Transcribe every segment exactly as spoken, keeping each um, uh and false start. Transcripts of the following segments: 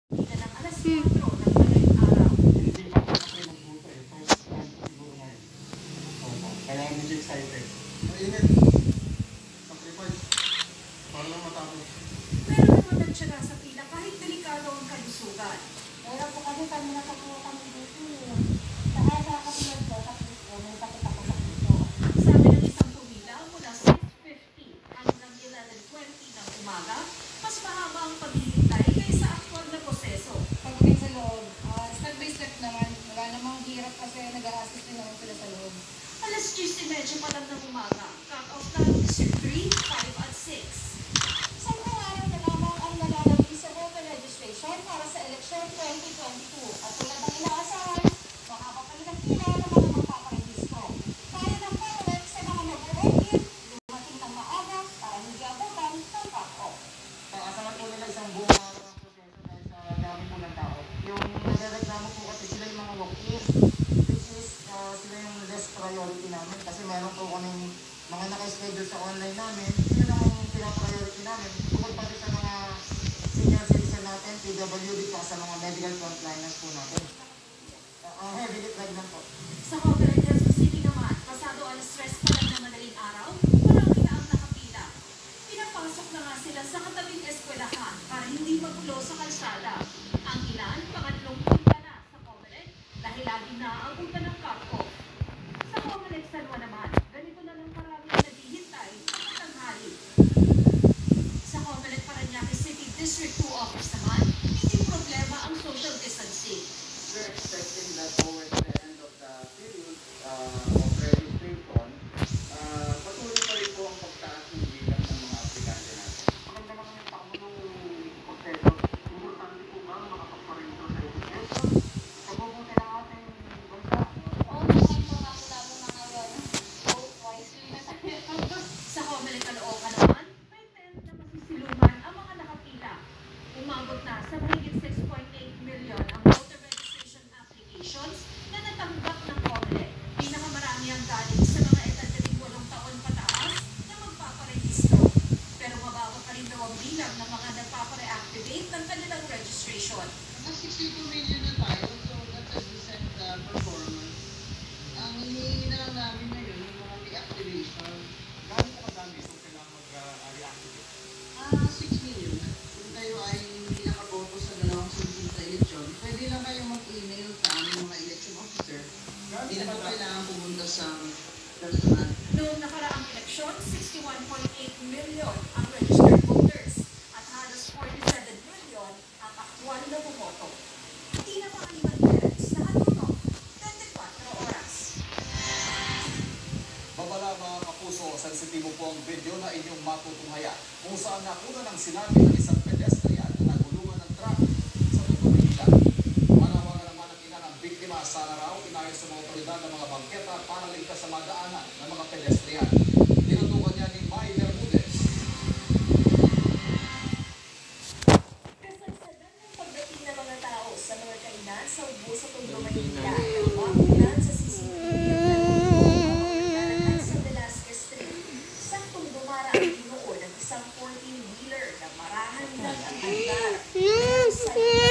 Ina ng alas kwatro ng madaling araw. Hindi pa ako kasi magbuto eh. First time ko siguro ngayon. Opo. Kaya medyo excited. Mainit. Sacrifice. Para lang matapos. Pero naman nagtyaga sa pila kahit delikado ang kalusugan. Meron po kasi kami nakakuha kami dito eh. Kaya sa katulad ko, sa puso, may sakit ako sa puso. Sabi ng isang pumila mula six fifty hanggang eleven twenty ng umaga, mas mahaba ang paghihintay kaysa aktwal na proseso. Pagdating sa loob, uh, step by step naman, wala namang hirap kasi nag-a-assist din naman sila sa loob. Alas diyes y media pa lang ng umaga, cut-off time District three, five at six. Sa mga araw na lamang ang nalalagay sa voter registration para sa election twenty twenty-two. At tulad ng inaasahan, makakapagpalit ang pila ng mga magpaparehistro. Kaya ng Comelec sa mga nag-work-in, dumating ng maaga para hindi abutan ng cut-off. Asahan po nila isang buong araw ang proseso dahil sa dami po ng tao. Yung nagreklamo po kasi sila yung mga walk-in, which is uh, sila yung less priority namin kasi meron po kaming mga naka-schedule sa online namin. Yun ang pinapriority namin. Bukod pa rin sa mga senior citizen natin, P W D, pa sa mga medical frontliners po natin. Uh, uh, heavily pregnant po. Sa Comelec Quezon City naman, pasado alas tres pa lang ng madaling araw, marami na ang nakapila. Pinapasok na nga sila sa katabing eskwelahan para hindi magulo sa kalsada. Ang ilan, pangatlong punta na sa Comelec dahil lagi na ang punta ng cut-off. Sa Comelec San Juan naman, ganito na lang marami ang naghihintay sa tanghali. Sa Comelec Parañaque City District two Office naman, hindi problema ang social distancing. We're expecting that towards the end of the period uh, of registration, uh, patuloy pa rin po ang pagtaas ng bilang ng mga aplikante natin. Maganda naman yung takbo ng proseso. Importante po ba makapagparento sa registration? Pagbubuti ng ating bansa. Oo, naman po nakulabo na ngayon. Vote wisely na tayo. Sa Comelec Caloocan naman, may tent na masisiluman ang mga nakapila. Umabot na sa mahigit six point eight million ang voter registration applications na natanggap ng Comelec. Pinakamarami ang galing sa mga edad na walong taon pataas na magpaparehistro. Pero mababa pa rin daw ang bilang ng mga nagpapare-activate ng kanilang registration. Nasa sixty-two million na tayo, so that's a decent uh, performance. Ang hinihingi na lang namin ngayon yung mga reactivation. Gaano po kadami itong kailangan mag-reactivate? Ah, six million. Kung kayo ay hindi nakaboto sa dalawang sunod sa eleksyon, pwede lang kayo mag-email sa aming mga election officer. Gaano Hindi na po po kadami? kailangan pumunta sa personal. Noong nakaraang eleksyon, sixty-one point eight million ang registered voters at halos forty-seven million ang aktwal na bumoto. Tina Pangaliban Perez, nakatutok, twenty-four oras. Babala mga kapuso, sensitibo po ang video na inyong matutunghayan kung saan nakuna ng sinabi ng isang pedestrian na nagulungan ng truck sa Tutumanila. Manawagan naman ang ina ng biktima, sana raw inayos sa mga otoridad ng mga bangketa para ligtas sa madaanan ng mga pedestrian. Tinutukan niya ni May Bermudez. Kasagsagan ng pagdating ng mga tao sa mga kainan sa ubo sa Tondo, Manila. Makunan sa C C T V ang sa Velasquez Street. Saktong dumara ang binuod ng isang fourteen-wheeler na marahan lang ang lugar. Sa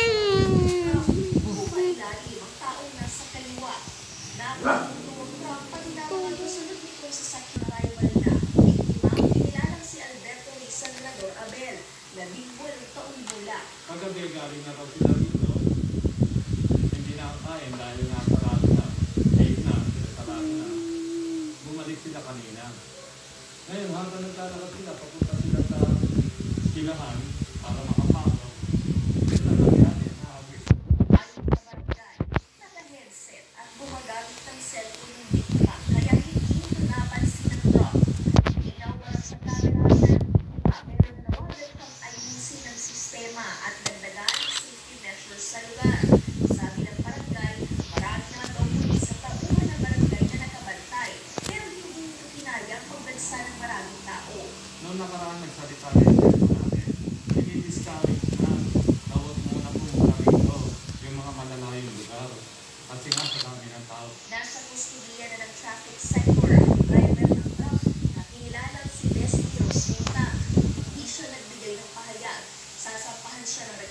bumailalim ang taong nasa kaliwa. Napagpunto ang truck pati na mga kasunod nitong sasakyan arrival na. Biktima, kinilalang si Alberto Risa Senador Abel, labing walong taong gulang. Kagabi galing na raw sila dito. Hindi na kain dahil na sarado na. eight na, sarado na. Bumalik sila kanina. Ngayon, habang naglalakad sila, papunta sila sa skilahan para makapasok. Ito na nangyari, nahabis. Ayon sa barangay, naka-headset at gumagamit ng cellphone ng biktima kaya hindi ito napansin ng truck. Inawala sa camera ng biktima pero nawagan pang ayusin ng sistema at dagdagan ng safety measures sa lugar. Sabi ng barangay, marami naman daw pulis sa tauhan ng barangay na nakabantay pero hindi ito kinayang pagbansa ng maraming tao. Noong nakaraan nagsalita rin ito natin, i-discourage na bawat muna pumunta rito yung mga malalayong lugar. Kasi nga sa dami ng tao. Nasa kustudiya na ng traffic sector ang driver ng truck na kinilalang si Destiny Rosmita. Hindi siya nagbigay ng pahayag. Sasampahan siya ng reklamo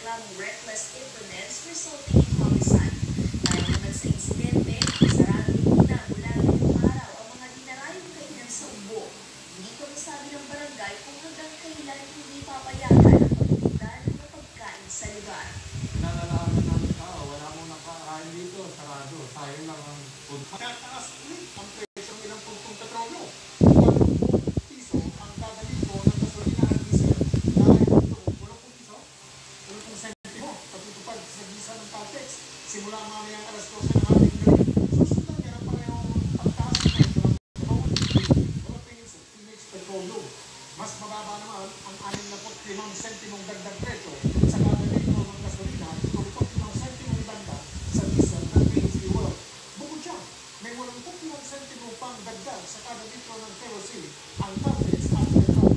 binabanggang reckless imprudence resulting in homicide. Dahil naman sa insidente, sarado rin muna mula ngayong araw ang mga dinarayong kainan sa Ugbo. Hindi ko masabi ng barangay kung hanggang kailan hindi papayagan ang pagtinda ng mga pagkain sa lugar. Nalalaman namin tao, wala mo nakakain dito, sarado. Sayang lang ang food. Tataas ulit ang presyo ng ilang punktong petrolyo. walong piso ang kada litro ng gasolina at diesel dahil ito, walong piso, walong sentimo, patutupad sa gisa ng Caltex. Simula mamayang alas dose ng ating gabi, susundan niya ng parehong pagtaas ng presyo ng petrolyo, Philippines Phoenix Petroleum. Mas mababa naman ang anim na limang sentimong dagdag presyo sa kada litro ng gasolina at limang sentimong dagdag sa diesel ng Green Fuel. Bukod dyan, may walang limang sentimo pang dagdag sa kada litro ng kerosene ang Caltex at Petrol.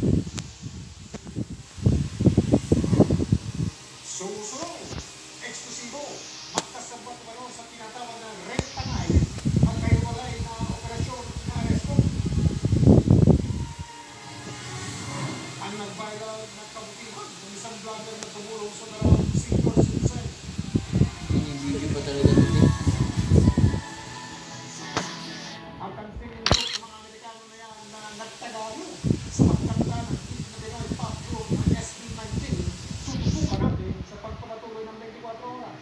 Susunod, eksklusibo, magkasabot naman sa tinatawag na rentangay ang kahiwalay na operasyon na aresto. Ang nag-viral na kabutihan ng isang vlogger na tumulong sa dalawang senior citizen. Hindi pa talaga nito. Ang convenient group ng mga Amerikano na yan na nagtagalo sa pagkakta ng hit na Pinoy pop group ng S B nineteen, susubukan natin sa pagpapatuloy ng twenty-four oras.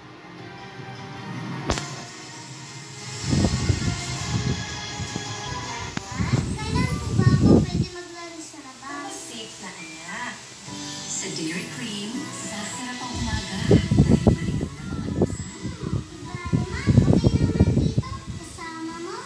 Kailan po ba ako pwede maglaro sa labas? Safe na anak. Sa Dairy Cream, sasarap ang umaga dahil maligaw na mga almusal. Diba naman, okay naman dito. Kasama mo?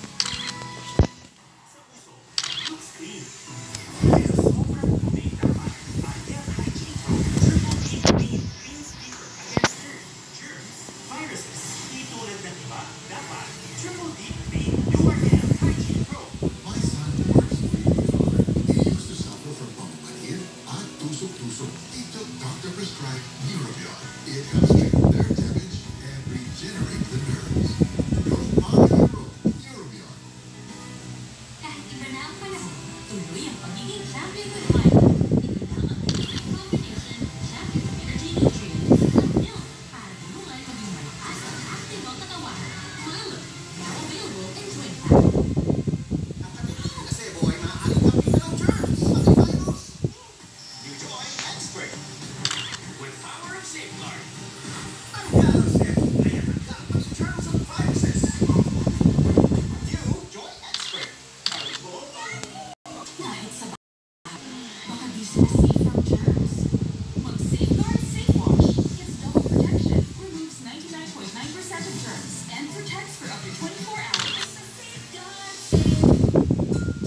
My son works for your father. He used to suffer from pneumonia at tusok-tusok. He took doctor-prescribed Neurobion. It helps treat nerve damage and regenerate the nerves. Your body hero, Neurobion. Kahit iba na ang panahon, tuloy ang pagiging champion with Milo. Ito lang ang unique combination ng champion energy nutrients at milk para tulungan maging malakas at active ang katawan. Milo, now available in twin pack. Kasi boy, maaaring kapitan ng germs at virus. New Joy Expert. With power of safeguard. Ang gano'n step na yatakap ang germs at viruses. New Joy Expert. Available. Kahit sa bahay, baka di sila safe from germs. Mag-Safeguard Safe Wash gets double protection, removes ninety-nine point nine percent of germs, and protects for up to twenty-four hours. Safeguard Safe.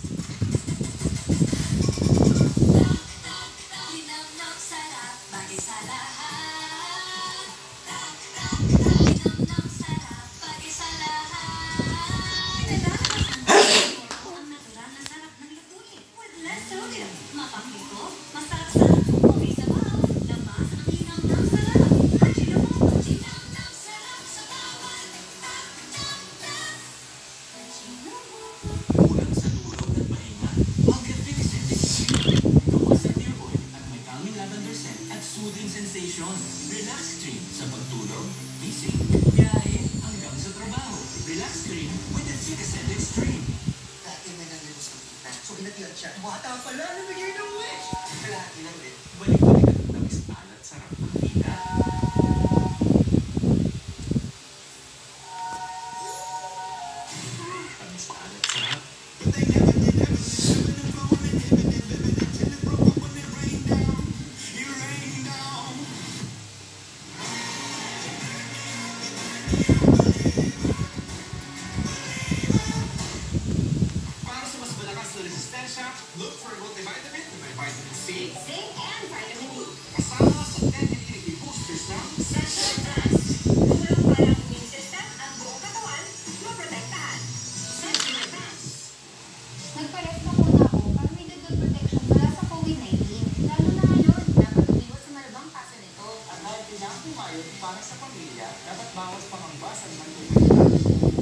Linamnam sarap, bagay sa lahat. Linamnam sarap, bagay sa lahat. Ang natural na sarap ng lutuin with less sodium. Mapangliko, masarap sa okay sa bahaw. Labas ang linamnam sarap. Ajinomoto, linamnam sarap sa bawat tap-tap-tap. Ajinomoto. Kulang sa tulog at pahinga. Mag-efficient extreme. Gawa sa clear oil at may calming lavender scent at soothing sensation. Relax Stream sa pagtulog, gising, biyahe, hanggang sa trabaho. Relax Stream with Efficacent Extreme. Dati may nangyayos sa kita. So, inatiyan siya. Bata pala, nabigay ng wish. Laki lang din. Balik-balik at tamis alat sarap ng tita. Tamis alat sarap. Para sa mas malakas na resistensya, look for multivitamin na may vitamin C. Zinc and vitamin D. Kasama sa ten immunity boosters ng Central Trust. Tulong para ang immune system at buong katawan maprotektahan. Central Trust. Nagpa-rest na muna ako para may dagdag protection mula sa COVID nineteen. Lalo na ngayon, dapat umiwas sa malabang kaso nito. At dahil kailangan pumayot para sa pamilya, dapat bawas pangangbasan ng tubig.